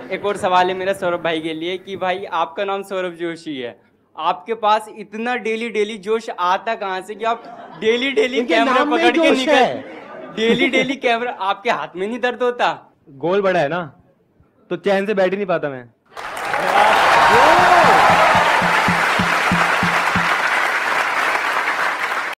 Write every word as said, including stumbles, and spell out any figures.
एक और सवाल है मेरा सौरभ भाई के लिए कि भाई आपका नाम सौरभ जोशी है, आपके पास इतना डेली डेली जोश आता कहाँ से कि आप डेली डेली इनके कैमरा नाम में पकड़ के जोश निकल, है। डेली डेली कैमरा, आपके हाथ में नहीं दर्द होता? गोल बड़ा है ना, तो चैन से बैठ ही नहीं पाता मैं।